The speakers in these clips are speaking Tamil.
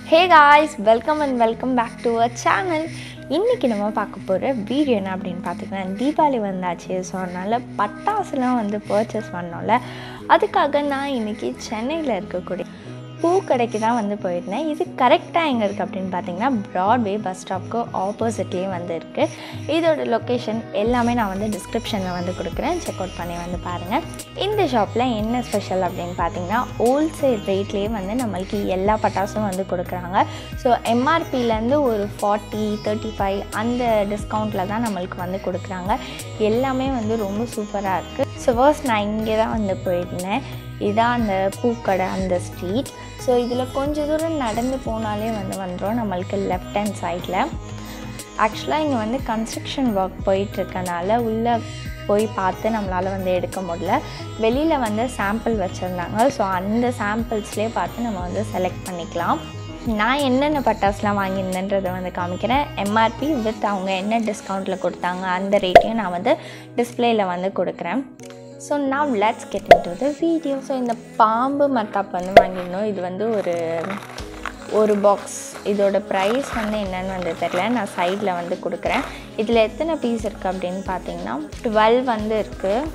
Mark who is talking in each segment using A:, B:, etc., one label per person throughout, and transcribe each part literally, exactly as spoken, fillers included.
A: Hey guys, welcome and welcome back to our channel. இன்னைக்கு நம்ம பார்க்க போற வீடியோ என்ன அப்படினு பாத்தீங்கன்னா தீபாவளி வந்தாச்சு. சோ அதனால பட்டாசுலாம் வந்து பர்ச்சேஸ் பண்ணோம்ல. அதுக்காக நான் இன்னைக்கு சென்னையில இருக்கக்கூடிய பூ கடைக்கு தான் வந்து போயிருந்தேன். இது கரெக்ட்டா எங்க இருக்கு அப்படினு பாத்தீங்கன்னா Broadway bus stopக்கு ஆப்போசிட்லயே வந்து இருக்கு. இதோட லொகேஷன் எல்லாமே நான் வந்து டிஸ்கிரிப்ஷன்ல வந்து கொடுக்கிறேன். செக் அவுட் பண்ணி வந்து பாருங்க. இந்த ஷாப்ல என்ன ஸ்பெஷல் அப்படினு பாத்தீங்கன்னா ஹோல்சேல் ரேட்லயே வந்து நமக்கு எல்லா பட்டாசும் வந்து கொடுக்கறாங்க. சோ M R P ல இருந்து ஒரு forty, thirty-five அந்த டிஸ்கவுண்ட்ல தான் நமக்கு வந்து கொடுக்கறாங்க. எல்லாமே வந்து ரொம்ப சூப்பரா இருக்கு. சோ ஃபர்ஸ்ட் நான் இங்க தான் வந்து போயிருந்தேன். இதான் அந்த பூக்கடை அந்த ஸ்ட்ரீட். ஸோ இதில் கொஞ்சம் தூரம் நடந்து போனாலே வந்து வந்துடும் நம்மளுக்கு லெஃப்ட் ஹேண்ட் சைடில். ஆக்சுவலாக இங்கே வந்து கன்ஸ்ட்ரக்ஷன் ஒர்க் போயிட்டுருக்கனால உள்ளே போய் பார்த்து நம்மளால் வந்து எடுக்க முடியல. வெளியில் வந்து சாம்பிள் வச்சுருந்தாங்க. ஸோ அந்த சாம்பிள்ஸ்லேயே பார்த்து நம்ம வந்து செலக்ட் பண்ணிக்கலாம். நான் என்னென்ன பட்டாசுலாம் வாங்கியிருந்தேன்றதை வந்து காமிக்கிறேன். M R P வித் அவங்க என்ன டிஸ்கவுண்ட்டில் கொடுத்தாங்க அந்த ரேட்டையும் நான் வந்து டிஸ்பிளேயில் வந்து கொடுக்குறேன். So now let's get into the video. So இந்த பாம்பு மத்தாப் வந்து வாங்கிடணும். இது வந்து ஒரு ஒரு பாக்ஸ். இதோட ப்ரைஸ் வந்து என்னன்னு வந்து தெரியல. நான் சைடில் வந்து கொடுக்குறேன். இதில் எத்தனை பீஸ் இருக்குது அப்படின்னு பார்த்தீங்கன்னா டுவெல் வந்து இருக்குது.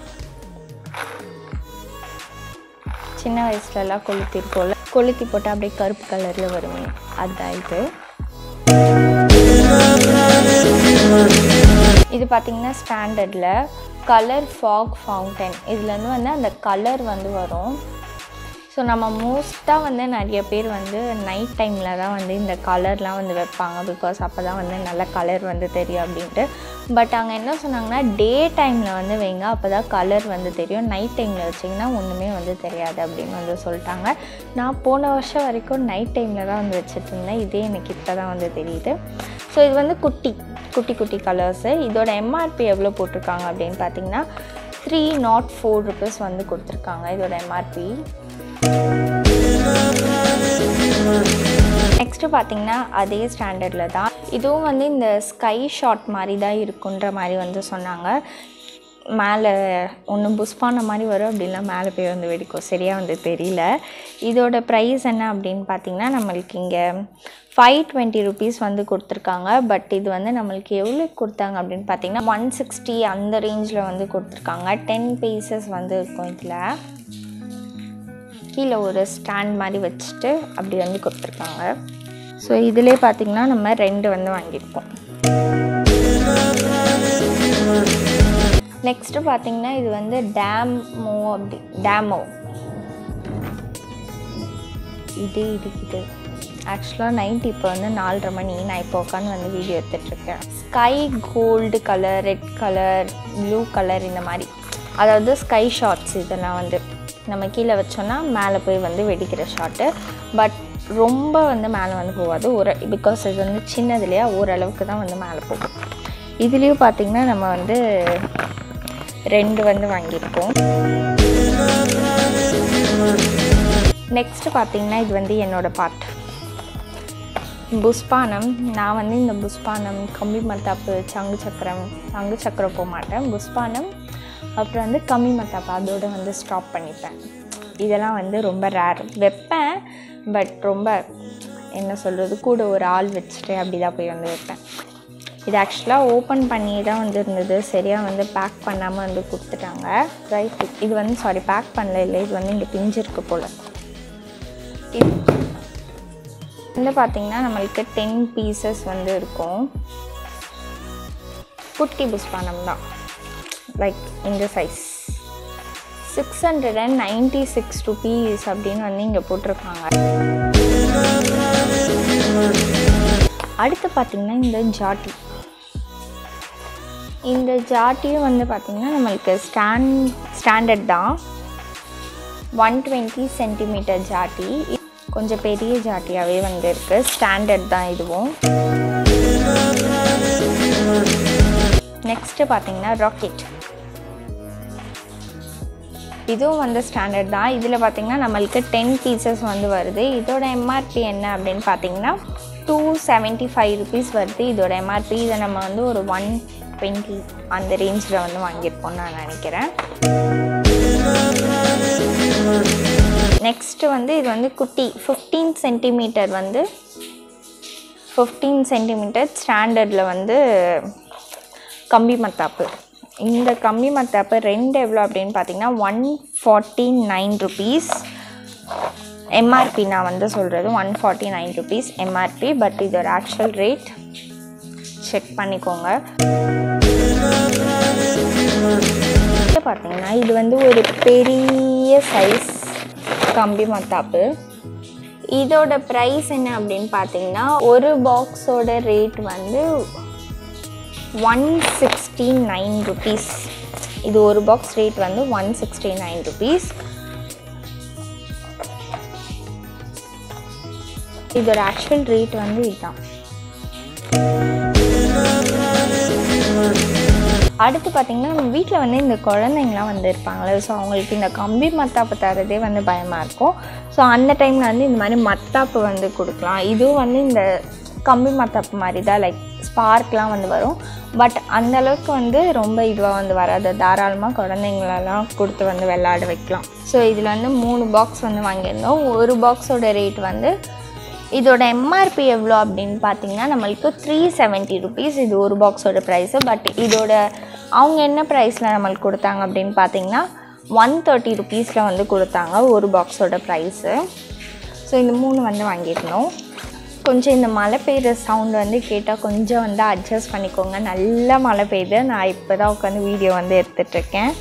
A: சின்ன வயசுலலாம் கொளுத்திருக்கோம்ல, கொளுத்தி போட்டால் அப்படியே கருப்பு கலரில் வருமே, அதுதான் இது. இது பார்த்திங்கன்னா ஸ்டாண்டர்டில் கலர் ஃபாக் ஃபவுண்டன். இதுலேருந்து வந்து அந்த கலர் வந்து வரும். ஸோ நம்ம மோஸ்ட்டாக வந்து நிறைய பேர் வந்து நைட் டைமில் தான் வந்து இந்த கலர்லாம் வந்து வைப்பாங்க. பிகாஸ் அப்போ தான் வந்து நல்ல கலர் வந்து தெரியும் அப்படின்ட்டு. பட் அங்கே என்ன சொன்னாங்கன்னா டே டைமில் வந்து வைங்க, அப்போ தான் கலர் வந்து தெரியும். நைட் டைமில் வச்சிங்கன்னா ஒன்றுமே வந்து தெரியாது அப்படின்னு வந்து சொல்லிட்டாங்க. நான் போன வருஷம் வரைக்கும் நைட் டைமில் தான் வந்து வச்சுட்டு இருந்தேன். இதே எனக்கு இப்போ தான் வந்து தெரியுது. ஸோ இது வந்து குட்டி குட்டி குட்டி கலர்ஸு. இதோட M R P எவ்வளோ போட்டிருக்காங்க அப்படின்னு பார்த்தீங்கன்னா த்ரீ நாட் ஃபோர் ருபீஸ் வந்து கொடுத்துருக்காங்க இதோட M R P. நெக்ஸ்ட்டு பார்த்தீங்கன்னா அதே ஸ்டாண்டர்டில் தான் இதுவும் வந்து இந்த ஸ்கை ஷாட் மாதிரி தான் இருக்குன்ற மாதிரி வந்து சொன்னாங்க. மேலே ஒன்று புஷ்பான மாதிரி வரும், அப்படின்னா மேலே போய் வந்து வெடிக்கும், சரியாக வந்து தெரியல. இதோட ப்ரைஸ் என்ன அப்படின்னு பார்த்தீங்கன்னா நம்மளுக்கு இங்கே ஃபைவ் டுவெண்ட்டி ருபீஸ் வந்து கொடுத்துருக்காங்க. பட் இது வந்து நம்மளுக்கு எவ்வளோ கொடுத்தாங்க அப்படின்னு பார்த்தீங்கன்னா ஒன் சிக்ஸ்டி அந்த ரேஞ்சில் வந்து கொடுத்துருக்காங்க. டென் பீசஸ் வந்து இருக்கும். இதில் கீழே ஒரு ஸ்டாண்ட் மாதிரி வச்சுட்டு அப்படி வந்து கொடுத்துருக்காங்க. ஸோ இதிலே பார்த்திங்கன்னா நம்ம ரெண்டு வந்து வாங்கியிருப்போம். நெக்ஸ்ட்டு பார்த்திங்கன்னா இது வந்து டேமோ அப்படி டேமோ இது இருக்குது. ஆக்சுவலாக நைட் இப்போ வந்து நாலரை மணி. நான் இப்போ உட்காந்து வந்து வீடியோ எடுத்துகிட்ருக்கேன். Sky gold colour, red colour, blue colour, இந்த மாதிரி, அதாவது ஸ்கை ஷாட்ஸ். இதெல்லாம் வந்து நம்ம கீழே வச்சோன்னா மேலே போய் வந்து வெடிக்கிற ஷாட்டு. பட் ரொம்ப வந்து மேலே வந்து போகாது. ஒரு பிகாஸ் இது வந்து சின்னதுலையா ஓரளவுக்கு தான் வந்து மேலே போகும். இதுலேயும் பார்த்திங்கன்னா நம்ம வந்து ரெண்டு வந்து வாங்கியிருக்கோம். நெக்ஸ்ட்டு பார்த்திங்கன்னா இது வந்து என்னோடய பார்ட் புஷ்பானம். நான் வந்து இந்த புஷ்பானம், கம்பி மத்தாப்பு, சங்கு சக்கரம், சங்கு சக்கரம் போக மாட்டேன். புஷ்பானம் அப்புறம் வந்து கம்மி மத்தாப்பு அதோடு வந்து ஸ்டாப் பண்ணிப்பேன். இதெல்லாம் வந்து ரொம்ப ரேர் வைப்பேன். பட் ரொம்ப என்ன சொல்கிறது, கூட ஒரு ஆள் வச்சுட்டு அப்படி தான் போய் வந்து வைப்பேன். இது ஆக்சுவலாக ஓப்பன் பண்ணி தான் வந்து இருந்தது. சரியாக வந்து பேக் பண்ணாமல் வந்து கொடுத்துட்டாங்க. ரைட், இது வந்து சாரி பேக் பண்ணல, இல்லை இது வந்து இங்கே பிஞ்சிருக்கு போல். இது வந்து பார்த்திங்கன்னா நம்மளுக்கு டென் பீசஸ் வந்து இருக்கும். குட்டி புஷ்பானம் தான், லைக் இந்த size. Six hundred and ninety six rupees அப்படின்னு வந்து இங்கே போட்டிருக்காங்க. அடுத்து பார்த்திங்கன்னா இந்த ஜாட்டி. இந்த ஜாட்டியும் வந்து பார்த்திங்கன்னா நம்மளுக்கு ஸ்டாண்ட் ஸ்டாண்டர்ட் தான். ஒன் டுவெண்ட்டி சென்டிமீட்டர் ஜாட்டி. கொஞ்சம் பெரிய ஜாட்டியாகவே வந்து இருக்குது. ஸ்டாண்டர்ட் தான் இதுவும். நெக்ஸ்ட்டு பார்த்திங்கன்னா ராக்கெட். இதுவும் வந்து ஸ்டாண்டர்ட் தான். இதில் பார்த்திங்கன்னா நம்மளுக்கு டென் பீசஸ் வந்து வருது. இதோட M R P என்ன அப்படின்னு பார்த்தீங்கன்னா டூ செவன்ட்டி ஃபைவ் ருபீஸ் வருது இதோட M R P. இதை நம்ம வந்து ஒரு ஒன் டுவெண்ட்டி அந்த ரேஞ்சில் வந்து வாங்கியிருப்போம்னு நான் நினைக்கிறேன். நெக்ஸ்ட்டு வந்து இது வந்து குட்டி ஃபிஃப்டீன் சென்டிமீட்டர் வந்து ஃபிஃப்டீன் சென்டிமீட்டர் ஸ்டாண்டர்டில் வந்து கம்பி மத்தாப்பு. இந்த கம்பி மத்தாப்பு ரெண்டு எவ்வளோ அப்படின்னு பார்த்தீங்கன்னா one forty nine rupees MRP. நான் வந்து சொல்கிறது one forty nine rupees MRP. But இதோட ஆக்சுவல் ரேட் செக் பண்ணிக்கோங்க. பார்த்தீங்கன்னா இது வந்து ஒரு பெரிய சைஸ் கம்பி மத்தாப்பு. இதோட ப்ரைஸ் என்ன அப்படின்னு பார்த்தீங்கன்னா ஒரு பாக்ஸோட ரேட் வந்து ஒன் சிக்ஸ்டி நைன் ருபீஸ். இது ஒரு பாக்ஸ் ரேட் வந்து ஒன் சிக்ஸ்டி நைன் ருபீஸ். இதோட ஆக்சுவல் ரேட் வந்து இதுதான். அடுத்து பார்த்திங்கன்னா நம்ம வீட்டில் வந்து இந்த குழந்தைங்களாம் வந்து இருப்பாங்களே, ஸோ அவங்களுக்கு இந்த கம்பி மத்தாப்பு தரதே வந்து பயமாக இருக்கும். ஸோ அந்த டைமில் வந்து இந்த மாதிரி மத்தாப்பு வந்து கொடுக்கலாம். இதுவும் வந்து இந்த கம்பி மத்தாப்பு மாதிரி தான், லைக் ஸ்பார்க்லாம் வந்து வரும். பட் அந்தளவுக்கு வந்து ரொம்ப இதுவாக வந்து வராது. தாராளமாக குழந்தைங்களெல்லாம் கொடுத்து வந்து விளையாட வைக்கலாம். ஸோ இதில் வந்து மூணு பாக்ஸ் வந்து வாங்கியிருந்தோம். ஒரு பாக்ஸோட ரேட் வந்து இதோட எம்ஆர்பி எவ்வளோ அப்படின்னு பார்த்தீங்கன்னா நம்மளுக்கு த்ரீ செவன்ட்டி ருபீஸ். இது ஒரு பாக்ஸோட ப்ரைஸு. பட் இதோட அவங்க என்ன ப்ரைஸில் நம்மளுக்கு கொடுத்தாங்க அப்படின்னு பார்த்தீங்கன்னா ஒன் தேர்ட்டி ருபீஸில் வந்து கொடுத்தாங்க ஒரு பாக்ஸோட ப்ரைஸு. ஸோ இந்த மூணு வந்து வாங்கியிருந்தோம். கொஞ்சம் இந்த மழை பெய்கிற சவுண்டு வந்து கேட்டால் கொஞ்சம் வந்து அட்ஜஸ்ட் பண்ணிக்கோங்க. நல்லா மழை பெய்யுது. நான் இப்போ தான் உட்காந்து வீடியோ வந்து எடுத்துகிட்ருக்கேன்.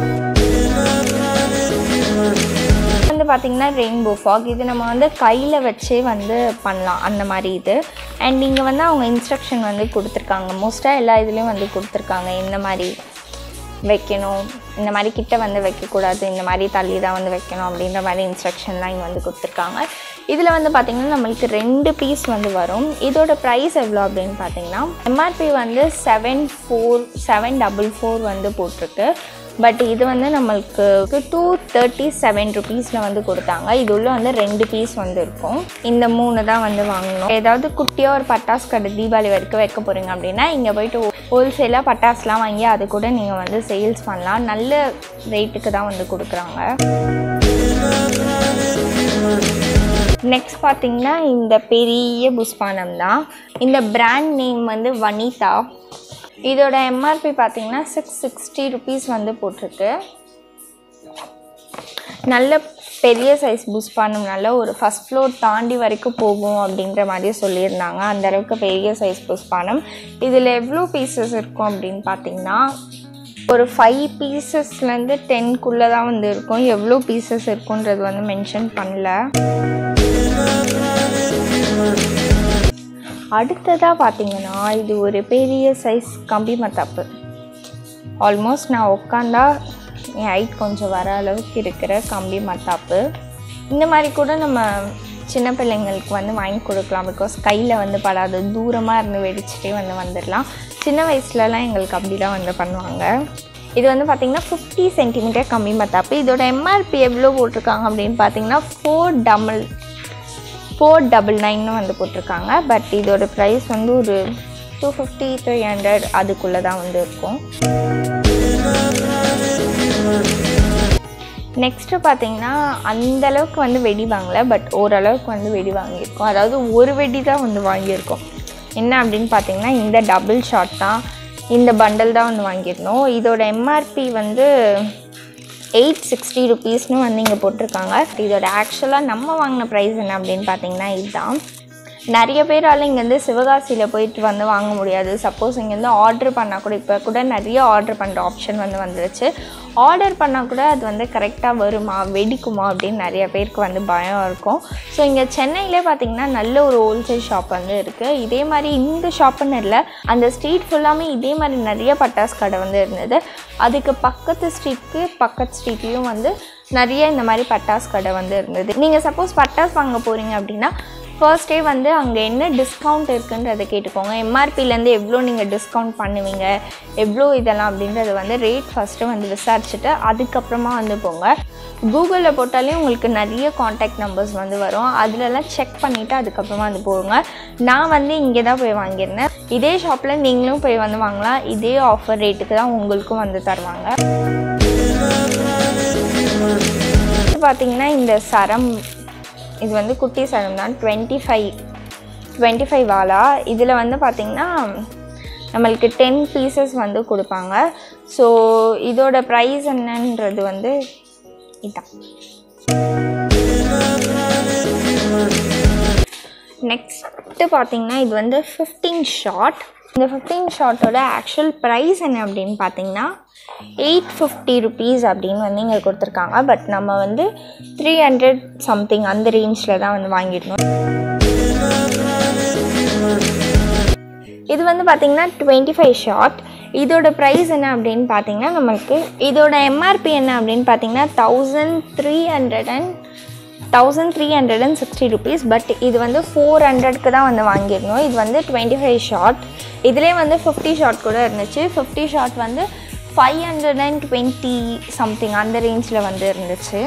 A: வந்து பார்த்திங்கன்னா ரெயின்போ ஃபாக். இது நம்ம வந்து கையில் வச்சே வந்து பண்ணலாம் அந்த மாதிரி இது. அண்ட் இங்கே வந்து அவங்க இன்ஸ்ட்ரக்ஷன் வந்து கொடுத்துருக்காங்க. மோஸ்ட்டாக எல்லா இதுலேயும் வந்து கொடுத்துருக்காங்க. இந்த மாதிரி வைக்கணும், இந்த மாதிரி கிட்ட வந்து வைக்கக்கூடாது, இந்த மாதிரி தள்ளி தான் வந்து வைக்கணும் அப்படின்ற மாதிரி இன்ஸ்ட்ரக்ஷன்லாம் இங்கே வந்து கொடுத்துருக்காங்க. இதில் வந்து பார்த்திங்கன்னா நம்மளுக்கு ரெண்டு பீஸ் வந்து வரும். இதோட ப்ரைஸ் எவ்வளோ அப்படின்னு பார்த்தீங்கன்னா எம்ஆர்பி வந்து seven four seven double four வந்து போட்டிருக்கு. பட் இது வந்து நம்மளுக்கு டூ தேர்ட்டி செவன் ருபீஸில் வந்து கொடுத்தாங்க. இது உள்ள வந்து ரெண்டு பீஸ் வந்து இருக்கும். இந்த மூணு தான் வந்து வாங்கணும். ஏதாவது குட்டியாக ஒரு பட்டாசு கடை தீபாவளி வரைக்கும் வைக்க போகிறீங்க அப்படின்னா இங்கே போய்ட்டு ஹோல்சேலாக பட்டாசுலாம் வாங்கி அது கூட நீங்கள் வந்து சேல்ஸ் பண்ணலாம். நல்ல ரேட்டுக்கு தான் வந்து கொடுக்குறாங்க. நெக்ஸ்ட் பார்த்திங்கன்னா இந்த பெரிய புஷ்பானம் தான். இந்த பிராண்ட் நேம் வந்து வனிதா. இதோட எம்ஆர்பி பார்த்திங்கன்னா சிக்ஸ் சிக்ஸ்டி ருபீஸ் வந்து போட்டிருக்கு. நல்ல பெரிய சைஸ் புஷ்பானம், நல்ல ஒரு ஃபஸ்ட் ஃப்ளோர் தாண்டி வரைக்கும் போகும் அப்படின்ற மாதிரி சொல்லியிருந்தாங்க. அந்தளவுக்கு பெரிய சைஸ் புஷ்பானம். இதில் எவ்வளோ பீசஸ் இருக்கும் அப்படின்னு பார்த்திங்கன்னா ஒரு ஃபைவ் பீசஸ்லேருந்து டென்க்குள்ளே தான் வந்து இருக்கும். எவ்வளோ பீசஸ் இருக்குன்றது வந்து மென்ஷன் பண்ணல. அடுத்ததாக பார்த்தீங்கன்னா இது ஒரு பெரிய சைஸ் கம்பி மத்தாப்பு. ஆல்மோஸ்ட் நான் உட்காந்தா என் ஹைட் கொஞ்சம் வர அளவுக்கு இருக்கிற கம்பி மத்தாப்பு. இந்த மாதிரி கூட நம்ம சின்ன பிள்ளைங்களுக்கு வந்து வாங்கி கொடுக்கலாம். பிகாஸ் கையில் வந்து படாது, தூரமாக இருந்து வெடிச்சிட்டே வந்து வந்துடலாம். சின்ன வயசுலலாம் எங்களுக்கு அப்படி தான் வந்து பண்ணுவாங்க. இது வந்து பார்த்திங்கன்னா ஃபிஃப்டி சென்டிமீட்டர் கம்பி மத்தாப்பு. இதோட எம்ஆர்பி எவ்வளோ போட்டிருக்காங்க அப்படின்னு பார்த்தீங்கன்னா ஃபோர் டபுள் ஃபோர் டபுள் நைன்னு வந்து போட்டிருக்காங்க. பட் இதோட ப்ரைஸ் வந்து ஒரு டூ ஃபிஃப்டி த்ரீ ஹண்ட்ரட் அதுக்குள்ளே தான் வந்து இருக்கும். நெக்ஸ்ட்டு பார்த்திங்கன்னா அந்தளவுக்கு வந்து வெடி வாங்கலை, பட் ஓரளவுக்கு வந்து வெடி வாங்கியிருக்கோம். அதாவது ஒரு வெடி தான் வந்து வாங்கியிருக்கோம். என்ன அப்படின்னு பார்த்திங்கன்னா இந்த டபுள் ஷாட் தான், இந்த பண்டல் தான் வந்து வாங்கியிருந்தோம். இதோட எம்ஆர்பி வந்து எயிட் சிக்ஸ்டி ருபீஸ்னு வந்து இங்கே போட்டிருக்காங்க. இதோட ஆக்சுவலாக நம்ம வாங்கின ப்ரைஸ் என்ன அப்படின்னு பார்த்தீங்கன்னா இதுதான். நிறைய பேரால் இங்கேருந்து சிவகாசியில் போயிட்டு வந்து வாங்க முடியாது. சப்போஸ் இங்கேருந்து ஆர்டர் பண்ணால் கூட இப்போ கூட நிறைய ஆர்டர் பண்ணுற ஆப்ஷன் வந்து வந்துருச்சு. ஆர்டர் பண்ணால் கூட அது வந்து கரெக்டாக வருமா, வெடிக்குமா அப்படின்னு நிறைய பேருக்கு வந்து பயம் இருக்கும். ஸோ இங்கே சென்னையிலே பார்த்திங்கன்னா நல்ல ஒரு ஹோல்சேல் ஷாப் வந்து இருக்குது. இதே மாதிரி இந்த ஷாப்புன்னு இல்லை, அந்த ஸ்ட்ரீட் ஃபுல்லாமே இதே மாதிரி நிறைய பட்டாசு கடை வந்து இருந்தது. அதுக்கு பக்கத்து ஸ்ட்ரீட்க்கு பக்கத்து ஸ்ட்ரீட்லேயும் வந்து நிறைய இந்த மாதிரி பட்டாசு கடை வந்து இருந்தது. நீங்கள் சப்போஸ் பட்டாசு வாங்க போகிறீங்க அப்படின்னா ஃபர்ஸ்டே வந்து அங்கே என்ன டிஸ்கவுண்ட் இருக்குன்றதை கேட்டுக்கோங்க. எம்ஆர்பிலேருந்து எவ்வளோ நீங்கள் டிஸ்கவுண்ட் பண்ணுவீங்க, எவ்வளோ இதெல்லாம் அப்படின்றத வந்து ரேட் ஃபஸ்ட்டு வந்து விசாரிச்சுட்டு அதுக்கப்புறமா வந்து போங்க. கூகுளில் போட்டாலே உங்களுக்கு நிறைய காண்டாக்ட் நம்பர்ஸ் வந்து வரும். அதிலெல்லாம் செக் பண்ணிவிட்டு அதுக்கப்புறமா வந்து போங்க. நான் வந்து இங்கே தான் போய் வாங்கியிருந்தேன். இதே ஷாப்பில் நீங்களும் போய் வந்து வாங்கலாம். இதே ஆஃபர் ரேட்டுக்கு தான் உங்களுக்கும் வந்து தருவாங்க. பார்த்திங்கன்னா இந்த சரம் இது வந்து குட்டி சரம் தான் டுவெண்ட்டி ஃபைவ் டுவெண்ட்டி ஃபைவ் வாலா. இதில் வந்து பார்த்திங்கன்னா நம்மளுக்கு டென் பீசஸ் வந்து கொடுப்பாங்க. ஸோ இதோட ப்ரைஸ் என்னன்றது வந்து இதுதான். நெக்ஸ்ட்டு பார்த்திங்கன்னா இது வந்து ஃபிஃப்டீன் ஷார்ட். இந்த ஃபிஃப்டீன் ஷார்ட்டோட ஆக்சுவல் ப்ரைஸ் என்ன அப்படின்னு பார்த்திங்கன்னா எயிட் ஃபிஃப்டி ருபீஸ் அப்படின்னு வந்து இங்கே கொடுத்துருக்காங்க. பட் நம்ம வந்து த்ரீ ஹண்ட்ரட் சம்திங் அந்த ரேஞ்சில் தான் வந்து வாங்கிடணும். இது வந்து பார்த்திங்கன்னா டுவெண்ட்டி ஃபைவ் ஷார்ட். இதோட ப்ரைஸ் என்ன அப்படின்னு பார்த்திங்கன்னா நம்மளுக்கு இதோட எம்ஆர்பி என்ன அப்படின்னு பார்த்திங்கன்னா thousand three hundred and thousand three hundred and sixty rupees. But இது வந்து ஃபோர் ஹண்ட்ரட்க்கு தான் வந்து வாங்கிடணும். இது வந்து டுவெண்ட்டி ஃபைவ் ஷார்ட். இதிலே வந்து ஃபிஃப்டி ஷார்ட் கூட இருந்துச்சு. ஃபிஃப்டி ஷார்ட் வந்து five hundred and twenty something அந்த ரேஞ்சில் வந்து இருந்துச்சு.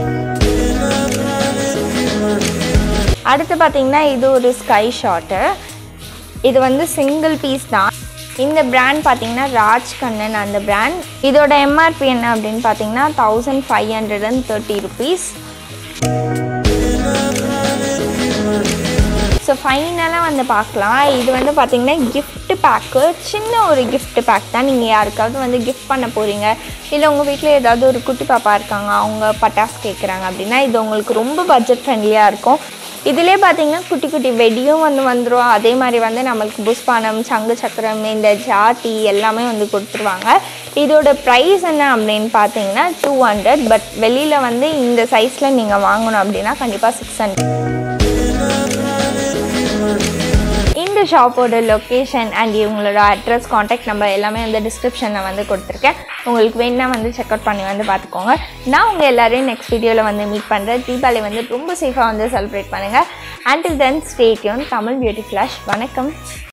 A: அடுத்து பார்த்திங்கன்னா இது ஒரு ஸ்கை ஷார்ட்டு. இது வந்து சிங்கிள் பீஸ் தான். இந்த பிராண்ட் பார்த்திங்கன்னா ராஜ் கண்ணன் அந்த பிராண்ட். இதோட எம்ஆர்பி என்ன அப்படின்னு பார்த்திங்கன்னா thousand five hundred and thirty rupees. So ஃபைனலாக வந்து பார்க்கலாம். இது வந்து பார்த்திங்கன்னா கிஃப்ட் பேக்கு, சின்ன ஒரு கிஃப்ட் பேக் தான். நீங்கள் யாருக்காவது வந்து கிஃப்ட் பண்ண போகிறீங்க, இல்லை உங்கள் வீட்டில் ஏதாவது ஒரு குட்டி பாப்பா இருக்காங்க, அவங்க பட்டாசு கேட்குறாங்க அப்படின்னா இது உங்களுக்கு ரொம்ப பட்ஜெட் ஃப்ரெண்ட்லியாக இருக்கும். இதிலே பார்த்திங்கன்னா குட்டி குட்டி வெடியும் வந்து வந்துடும். அதே மாதிரி வந்து நம்மளுக்கு புஷ்பானம், சங்கு சக்கரம், இந்த ஜாட்டி எல்லாமே வந்து கொடுத்துருவாங்க. இதோட ப்ரைஸ் என்ன அப்படின்னு பார்த்தீங்கன்னா டூ ஹண்ட்ரட். பட் வெளியில் வந்து இந்த சைஸில் நீங்கள் வாங்கணும் அப்படின்னா கண்டிப்பாக சிக்ஸ் ஹண்ட்ரட். இந்த ஷாப்போட லொக்கேஷன் அண்ட் இவங்களோட அட்ரஸ், காண்டாக்ட் நம்பர் எல்லாமே வந்து டிஸ்கிரிப்ஷனில் வந்து கொடுத்துருக்கேன். உங்களுக்கு வேணால் வந்து செக் அவுட் பண்ணி வந்து பார்த்துக்கோங்க. நான் உங்கள் எல்லோரையும் நெக்ஸ்ட் வீடியோவில் வந்து மீட் பண்ணுறேன். தீபாவளி வந்து ரொம்ப சேஃபாக வந்து செலிப்ரேட் பண்ணுங்கள். Until then, stay tuned. Tamil Beauty Flash. வணக்கம்.